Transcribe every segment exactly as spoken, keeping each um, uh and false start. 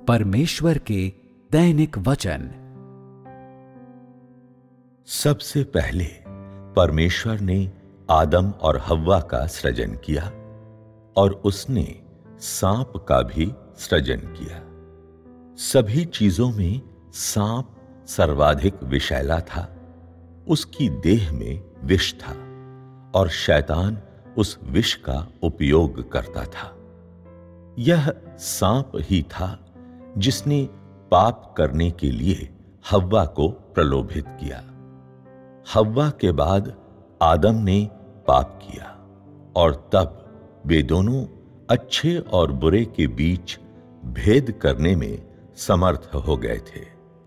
परमेश्वर के दैनिक वचन। सबसे पहले परमेश्वर ने आदम और हव्वा का सृजन किया और उसने सांप का भी सृजन किया। सभी चीजों में सांप सर्वाधिक विषैला था। उसकी देह में विष था और शैतान उस विष का उपयोग करता था। यह सांप ही था जिसने पाप करने के लिए हव्वा को प्रलोभित किया। हव्वा के बाद आदम ने पाप किया और तब वे दोनों अच्छे और बुरे के बीच भेद करने में समर्थ हो गए थे।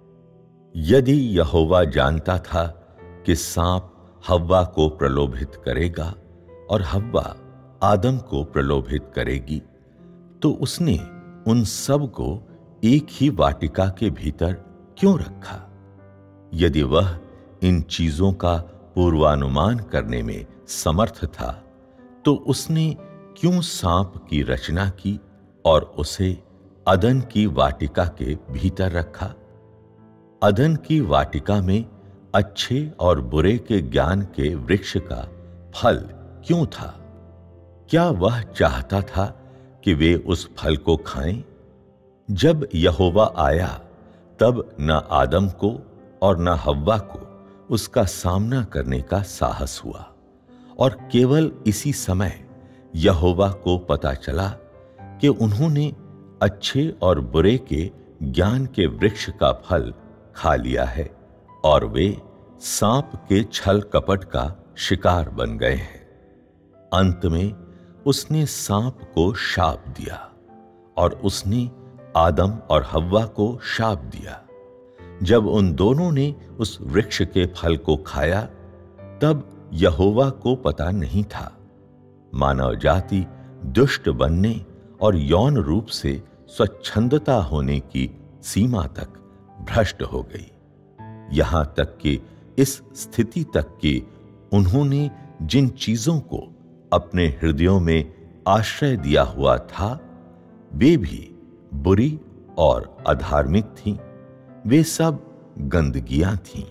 यदि यहोवा जानता था कि सांप हव्वा को प्रलोभित करेगा और हव्वा आदम को प्रलोभित करेगी, तो उसने उन सब को एक ही वाटिका के भीतर क्यों रखा? यदि वह इन चीजों का पूर्वानुमान करने में समर्थ था, तो उसने क्यों सांप की रचना की और उसे अदन की वाटिका के भीतर रखा? अदन की वाटिका में अच्छे और बुरे के ज्ञान के वृक्ष का फल क्यों था? क्या वह चाहता था कि वे उस फल को खाएं? जब यहोवा आया, तब न आदम को और न हव्वा को उसका सामना करने का साहस हुआ, और केवल इसी समय यहोवा को पता चला कि उन्होंने अच्छे और बुरे के ज्ञान के वृक्ष का फल खा लिया है और वे सांप के छल कपट का शिकार बन गए हैं। अंत में उसने सांप को शाप दिया और उसने आदम और हव्वा को शाप दिया। जब उन दोनों ने उस वृक्ष के फल को खाया, तब यहोवा को पता नहीं था। मानव जाति दुष्ट बनने और यौन रूप से स्वच्छंदता होने की सीमा तक भ्रष्ट हो गई, यहां तक कि इस स्थिति तक कि उन्होंने जिन चीजों को अपने हृदयों में आश्रय दिया हुआ था, वे भी बुरी और अधार्मिक थीं। वे सब गंदगियां थीं।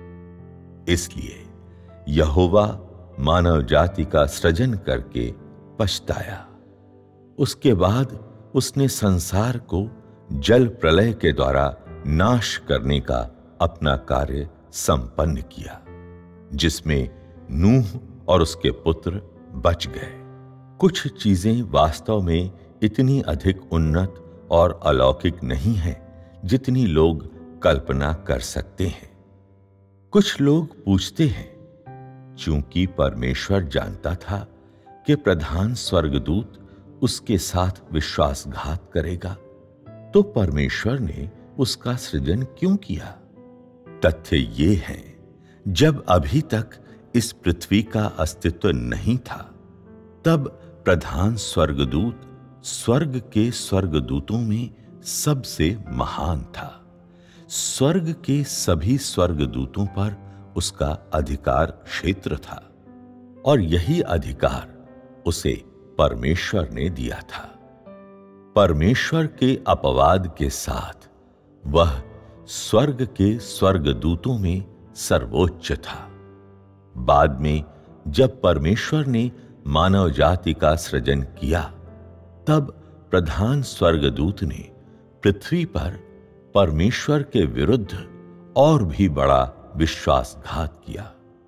इसलिए यहोवा मानव जाति का सृजन करके पछताया। उसके बाद उसने संसार को जल प्रलय के द्वारा नाश करने का अपना कार्य संपन्न किया, जिसमें नूह और उसके पुत्र बच गए। कुछ चीजें वास्तव में इतनी अधिक उन्नत और अलौकिक नहीं हैं जितनी लोग कल्पना कर सकते हैं। कुछ लोग पूछते हैं, चूंकि परमेश्वर जानता था कि प्रधान स्वर्गदूत उसके साथ विश्वासघात करेगा, तो परमेश्वर ने उसका सृजन क्यों किया? तथ्य ये है, जब अभी तक इस पृथ्वी का अस्तित्व नहीं था, तब प्रधान स्वर्गदूत स्वर्ग के स्वर्गदूतों में सबसे महान था। स्वर्ग के सभी स्वर्गदूतों पर उसका अधिकार क्षेत्र था और यही अधिकार उसे परमेश्वर ने दिया था। परमेश्वर के अपवाद के साथ वह स्वर्ग के स्वर्गदूतों में सर्वोच्च था। बाद में जब परमेश्वर ने मानव जाति का सृजन किया, तब प्रधान स्वर्गदूत ने पृथ्वी पर परमेश्वर के विरुद्ध और भी बड़ा विश्वासघात किया।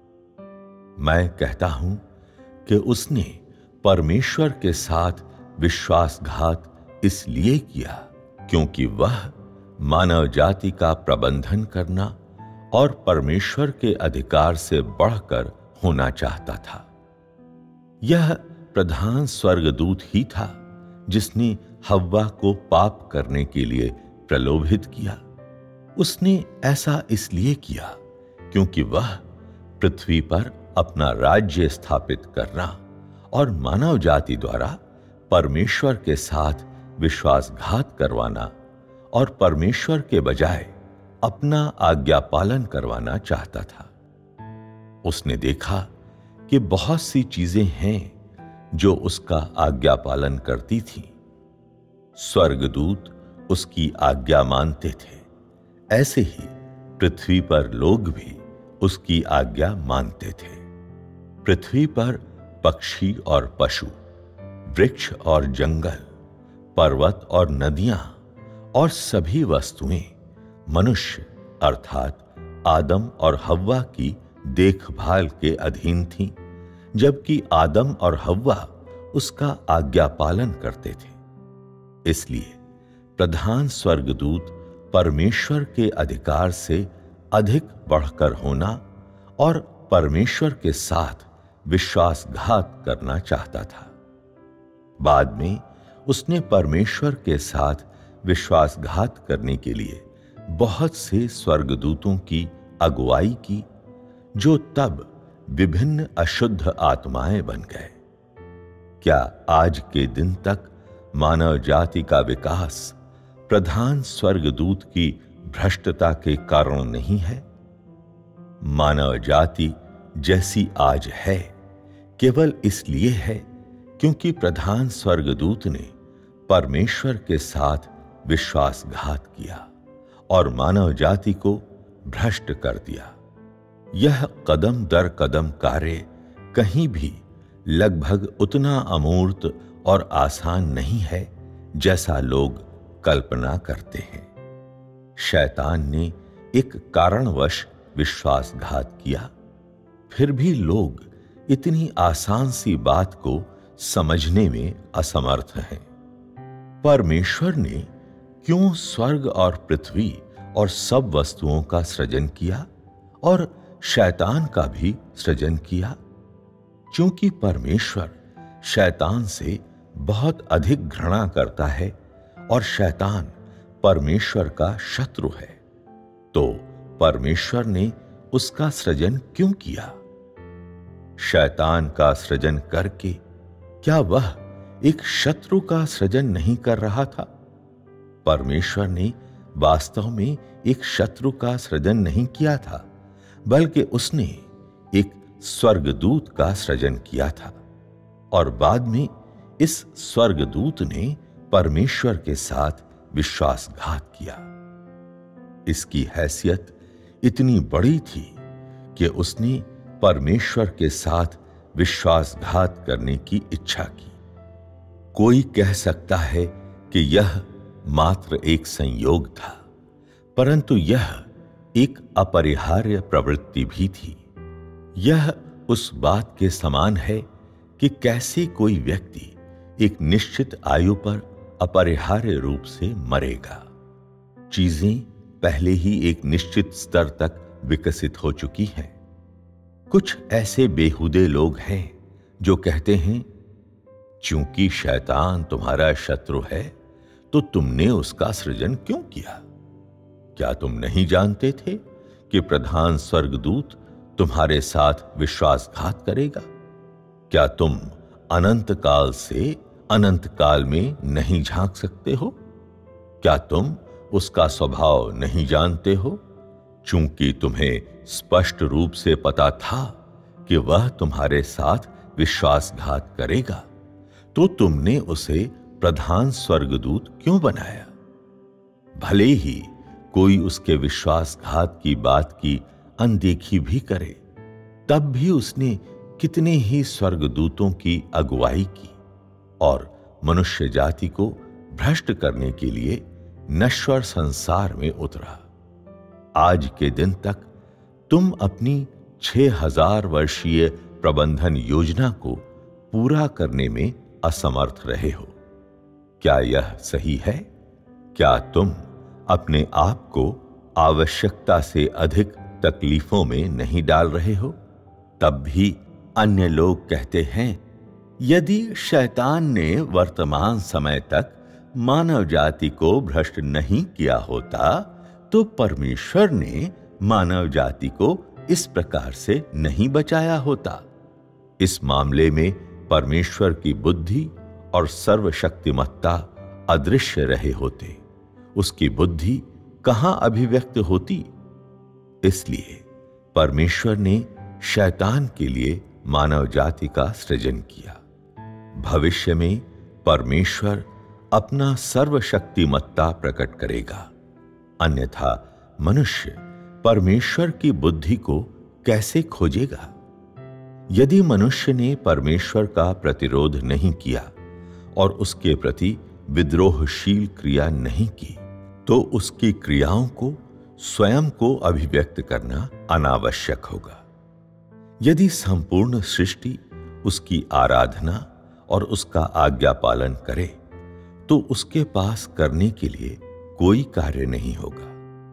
मैं कहता हूं कि उसने परमेश्वर के साथ विश्वासघात इसलिए किया क्योंकि वह मानव जाति का प्रबंधन करना और परमेश्वर के अधिकार से बढ़कर होना चाहता था। यह प्रधान स्वर्गदूत ही था जिसने हव्वा को पाप करने के लिए प्रलोभित किया। उसने ऐसा इसलिए किया क्योंकि वह पृथ्वी पर अपना राज्य स्थापित करना और मानव जाति द्वारा परमेश्वर के साथ विश्वासघात करवाना और परमेश्वर के बजाय अपना आज्ञा पालन करवाना चाहता था। उसने देखा कि बहुत सी चीजें हैं जो उसका आज्ञा पालन करती थीं। स्वर्गदूत उसकी आज्ञा मानते थे, ऐसे ही पृथ्वी पर लोग भी उसकी आज्ञा मानते थे। पृथ्वी पर पक्षी और पशु, वृक्ष और जंगल, पर्वत और नदियां और सभी वस्तुएं मनुष्य अर्थात आदम और हव्वा की देखभाल के अधीन थीं, जबकि आदम और हव्वा उसका आज्ञा पालन करते थे। इसलिए प्रधान स्वर्गदूत परमेश्वर के अधिकार से अधिक बढ़कर होना और परमेश्वर के साथ विश्वासघात करना चाहता था। बाद में उसने परमेश्वर के साथ विश्वासघात करने के लिए बहुत से स्वर्गदूतों की अगुवाई की, जो तब विभिन्न अशुद्ध आत्माएं बन गए। क्या आज के दिन तक मानव जाति का विकास प्रधान स्वर्गदूत की भ्रष्टता के कारण नहीं है? मानव जाति जैसी आज है केवल इसलिए है क्योंकि प्रधान स्वर्गदूत ने परमेश्वर के साथ विश्वासघात किया और मानव जाति को भ्रष्ट कर दिया। यह कदम दर कदम कार्य कहीं भी लगभग उतना अमूर्त और आसान नहीं है जैसा लोग कल्पना करते हैं। शैतान ने एक कारणवश विश्वासघात किया, फिर भी लोग इतनी आसान सी बात को समझने में असमर्थ हैं। परमेश्वर ने क्यों स्वर्ग और पृथ्वी और सब वस्तुओं का सृजन किया और शैतान का भी सृजन किया? क्योंकि परमेश्वर शैतान से बहुत अधिक घृणा करता है और शैतान परमेश्वर का शत्रु है। तो परमेश्वर ने उसका सृजन क्यों किया? शैतान का सृजन करके क्या वह एक शत्रु का सृजन नहीं कर रहा था? परमेश्वर ने वास्तव में एक शत्रु का सृजन नहीं किया था, बल्कि उसने एक स्वर्गदूत का सृजन किया था और बाद में इस स्वर्गदूत ने परमेश्वर के साथ विश्वासघात किया। इसकी हैसियत इतनी बड़ी थी कि उसने परमेश्वर के साथ विश्वासघात करने की इच्छा की। कोई कह सकता है कि यह मात्र एक संयोग था, परंतु यह एक अपरिहार्य प्रवृत्ति भी थी। यह उस बात के समान है कि कैसे कोई व्यक्ति एक निश्चित आयु पर अपरिहार्य रूप से मरेगा। चीजें पहले ही एक निश्चित स्तर तक विकसित हो चुकी हैं। कुछ ऐसे बेहुदे लोग हैं जो कहते हैं, चूंकि शैतान तुम्हारा शत्रु है तो तुमने उसका सृजन क्यों किया? क्या तुम नहीं जानते थे कि प्रधान स्वर्गदूत तुम्हारे साथ विश्वासघात करेगा? क्या तुम अनंत काल से अनंत काल में नहीं झांक सकते हो? क्या तुम उसका स्वभाव नहीं जानते हो? चूंकि तुम्हें स्पष्ट रूप से पता था कि वह तुम्हारे साथ विश्वासघात करेगा, तो तुमने उसे प्रधान स्वर्गदूत क्यों बनाया? भले ही कोई उसके विश्वासघात की बात की अनदेखी भी करे, तब भी उसने कितने ही स्वर्गदूतों की अगुवाई की और मनुष्य जाति को भ्रष्ट करने के लिए नश्वर संसार में उतरा। आज के दिन तक तुम अपनी छह हजार वर्षीय प्रबंधन योजना को पूरा करने में असमर्थ रहे हो। क्या यह सही है? क्या तुम अपने आप को आवश्यकता से अधिक तकलीफों में नहीं डाल रहे हो? तब भी अन्य लोग कहते हैं, यदि शैतान ने वर्तमान समय तक मानव जाति को भ्रष्ट नहीं किया होता तो परमेश्वर ने मानव जाति को इस प्रकार से नहीं बचाया होता। इस मामले में परमेश्वर की बुद्धि और सर्वशक्तिमत्ता अदृश्य रहे होते, उसकी बुद्धि कहां अभिव्यक्त होती? इसलिए परमेश्वर ने शैतान के लिए मानव जाति का सृजन किया। भविष्य में परमेश्वर अपना सर्वशक्तिमत्ता प्रकट करेगा। अन्यथा मनुष्य परमेश्वर की बुद्धि को कैसे खोजेगा? यदि मनुष्य ने परमेश्वर का प्रतिरोध नहीं किया और उसके प्रति विद्रोहशील क्रिया नहीं की, तो उसकी क्रियाओं को स्वयं को अभिव्यक्त करना अनावश्यक होगा। यदि संपूर्ण सृष्टि उसकी आराधना और उसका आज्ञा पालन करे, तो उसके पास करने के लिए कोई कार्य नहीं होगा।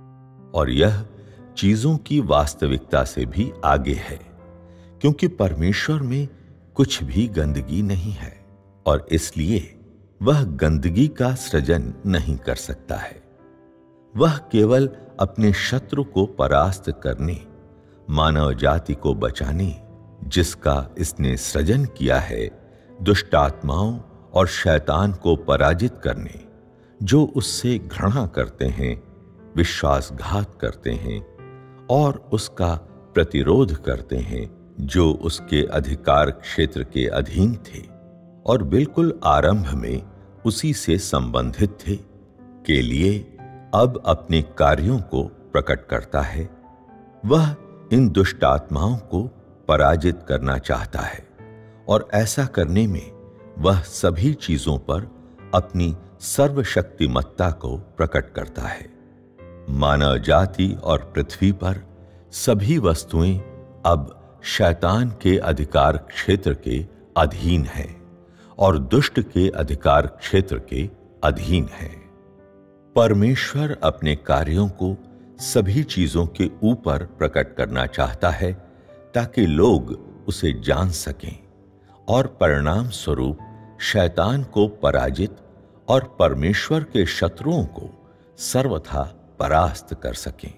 और यह चीजों की वास्तविकता से भी आगे है, क्योंकि परमेश्वर में कुछ भी गंदगी नहीं है और इसलिए वह गंदगी का सृजन नहीं कर सकता है। वह केवल अपने शत्रु को परास्त करने, मानव जाति को बचाने, जिसका इसने सृजन किया है, दुष्ट आत्माओं और शैतान को पराजित करने, जो उससे घृणा करते हैं, विश्वासघात करते हैं और उसका प्रतिरोध करते हैं, जो उसके अधिकार क्षेत्र के अधीन थे और बिल्कुल आरंभ में उसी से संबंधित थे, के लिए अब अपने कार्यों को प्रकट करता है। वह इन दुष्ट आत्माओं को पराजित करना चाहता है और ऐसा करने में वह सभी चीजों पर अपनी सर्वशक्तिमत्ता को प्रकट करता है। मानव जाति और पृथ्वी पर सभी वस्तुएं अब शैतान के अधिकार क्षेत्र के अधीन हैं और दुष्ट के अधिकार क्षेत्र के अधीन हैं। परमेश्वर अपने कार्यों को सभी चीजों के ऊपर प्रकट करना चाहता है, ताकि लोग उसे जान सकें और परिणाम स्वरूप शैतान को पराजित और परमेश्वर के शत्रुओं को सर्वथा परास्त कर सकें।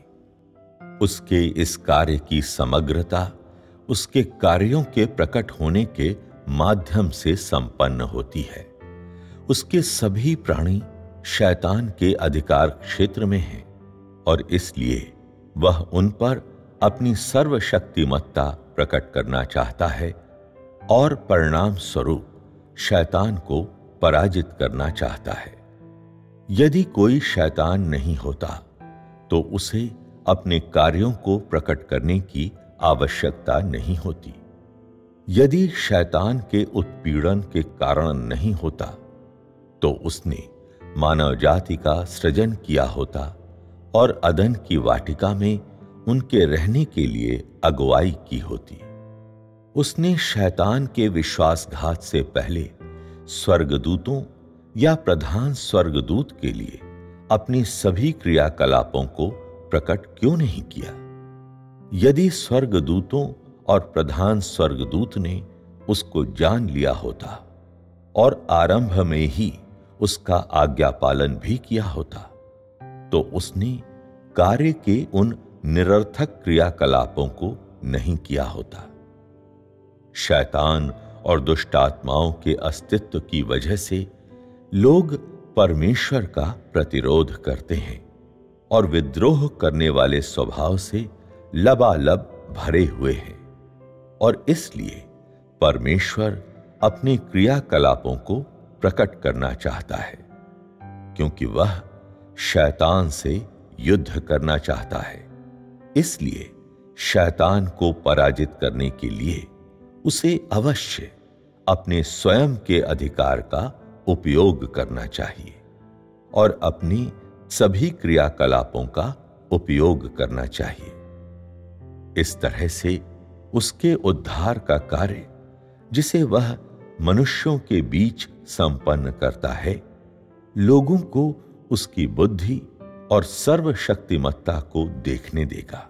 उसके इस कार्य की समग्रता उसके कार्यों के प्रकट होने के माध्यम से संपन्न होती है। उसके सभी प्राणी शैतान के अधिकार क्षेत्र में हैं और इसलिए वह उन पर अपनी सर्वशक्तिमत्ता प्रकट करना चाहता है और परिणाम स्वरूप शैतान को पराजित करना चाहता है। यदि कोई शैतान नहीं होता, तो उसे अपने कार्यों को प्रकट करने की आवश्यकता नहीं होती। यदि शैतान के उत्पीड़न के कारण नहीं होता, तो उसने मानव जाति का सृजन किया होता और अदन की वाटिका में उनके रहने के लिए अगुवाई की होती। उसने शैतान के विश्वासघात से पहले स्वर्गदूतों या प्रधान स्वर्गदूत के लिए अपनी सभी क्रियाकलापों को प्रकट क्यों नहीं किया? यदि स्वर्गदूतों और प्रधान स्वर्गदूत ने उसको जान लिया होता और आरंभ में ही उसका आज्ञा पालन भी किया होता, तो उसने कार्य के उन निरर्थक क्रियाकलापों को नहीं किया होता। शैतान और दुष्ट आत्माओं के अस्तित्व की वजह से लोग परमेश्वर का प्रतिरोध करते हैं और विद्रोह करने वाले स्वभाव से लबालब भरे हुए हैं, और इसलिए परमेश्वर अपने क्रियाकलापों को प्रकट करना चाहता है, क्योंकि वह शैतान से युद्ध करना चाहता है। इसलिए शैतान को पराजित करने के लिए उसे अवश्य अपने स्वयं के अधिकार का उपयोग करना चाहिए और अपनी सभी क्रियाकलापों का उपयोग करना चाहिए। इस तरह से उसके उद्धार का कार्य, जिसे वह मनुष्यों के बीच संपन्न करता है, लोगों को उसकी बुद्धि और सर्वशक्तिमत्ता को देखने देगा।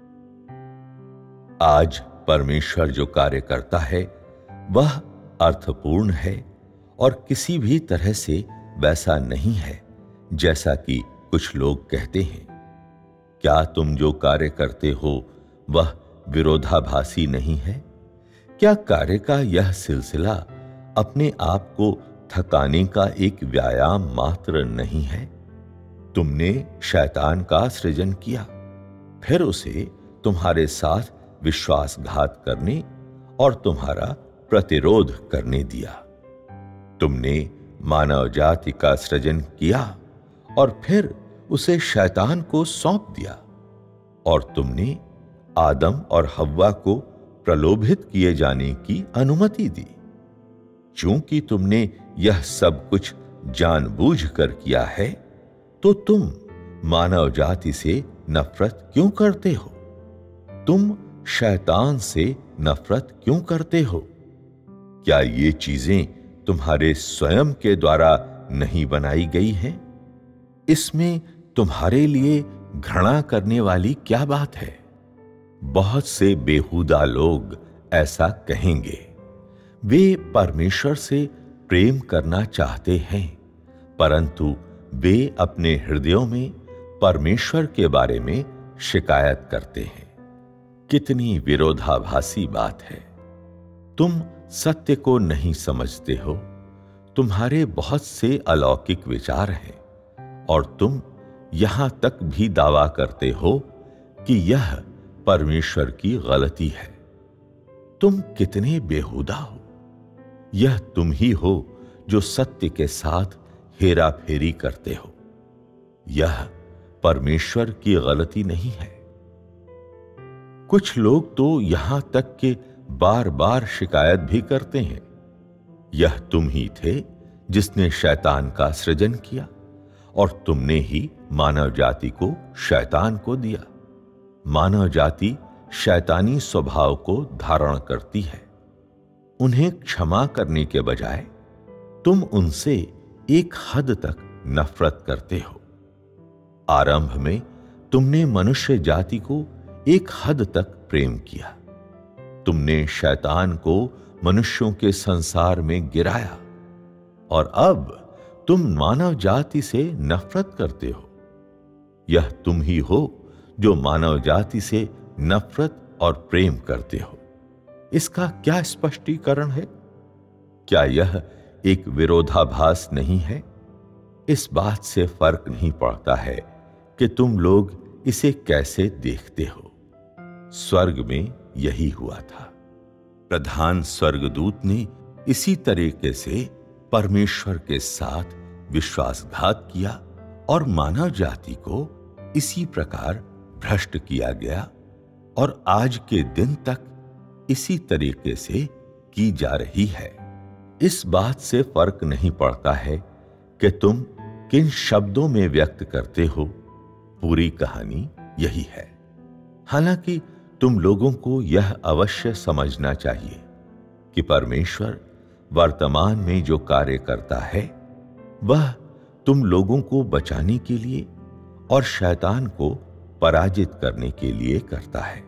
आज परमेश्वर जो कार्य करता है वह अर्थपूर्ण है और किसी भी तरह से वैसा नहीं है जैसा कि कुछ लोग कहते हैं। क्या तुम जो कार्य करते हो वह विरोधाभासी नहीं है? क्या कार्य का यह सिलसिला अपने आप को थकाने का एक व्यायाम मात्र नहीं है? तुमने शैतान का सृजन किया, फिर उसे तुम्हारे साथ विश्वासघात करने और तुम्हारा प्रतिरोध करने दिया। तुमने मानव जाति का सृजन किया और फिर उसे शैतान को सौंप दिया, और तुमने आदम और हव्वा को प्रलोभित किए जाने की अनुमति दी। चूंकि तुमने यह सब कुछ जानबूझकर किया है, तो तुम मानव जाति से नफरत क्यों करते हो? तुम शैतान से नफरत क्यों करते हो? क्या ये चीजें तुम्हारे स्वयं के द्वारा नहीं बनाई गई हैं? इसमें तुम्हारे लिए घृणा करने वाली क्या बात है? बहुत से बेहुदा लोग ऐसा कहेंगे। वे परमेश्वर से प्रेम करना चाहते हैं, परंतु वे अपने हृदयों में परमेश्वर के बारे में शिकायत करते हैं। कितनी विरोधाभासी बात है। तुम सत्य को नहीं समझते हो। तुम्हारे बहुत से अलौकिक विचार हैं, और तुम यहां तक भी दावा करते हो कि यह परमेश्वर की गलती है। तुम कितने बेहुदा हो। यह तुम ही हो जो सत्य के साथ हेरा फेरी करते हो। यह परमेश्वर की गलती नहीं है। कुछ लोग तो यहां तक कि बार बार शिकायत भी करते हैं, यह तुम ही थे जिसने शैतान का सृजन किया, और तुमने ही मानव जाति को शैतान को दिया। मानव जाति शैतानी स्वभाव को धारण करती है। उन्हें क्षमा करने के बजाय तुम उनसे एक हद तक नफरत करते हो। आरंभ में तुमने मनुष्य जाति को एक हद तक प्रेम किया। तुमने शैतान को मनुष्यों के संसार में गिराया, और अब तुम मानव जाति से नफरत करते हो। यह तुम ही हो जो मानव जाति से नफरत और प्रेम करते हो। इसका क्या स्पष्टीकरण है? क्या यह एक विरोधाभास नहीं है? इस बात से फर्क नहीं पड़ता है कि तुम लोग इसे कैसे देखते हो। स्वर्ग में यही हुआ था। प्रधान स्वर्गदूत ने इसी तरीके से परमेश्वर के साथ विश्वासघात किया, और मानव जाति को इसी प्रकार भ्रष्ट किया गया, और आज के दिन तक इसी तरीके से की जा रही है। इस बात से फर्क नहीं पड़ता है कि तुम किन शब्दों में व्यक्त करते हो। पूरी कहानी यही है। हालांकि तुम लोगों को यह अवश्य समझना चाहिए कि परमेश्वर वर्तमान में जो कार्य करता है, वह तुम लोगों को बचाने के लिए और शैतान को पराजित करने के लिए करता है।